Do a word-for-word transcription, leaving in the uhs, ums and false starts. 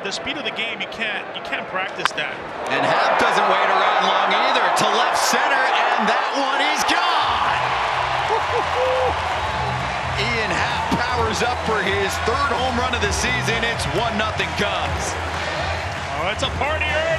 the speed of the game, you can't you can't practice that. And Happ doesn't wait around long either. To left center, and that one is gone. Ian Happ powers up for his third home run of the season. It's one nothing Cubs. Oh, it's a partier.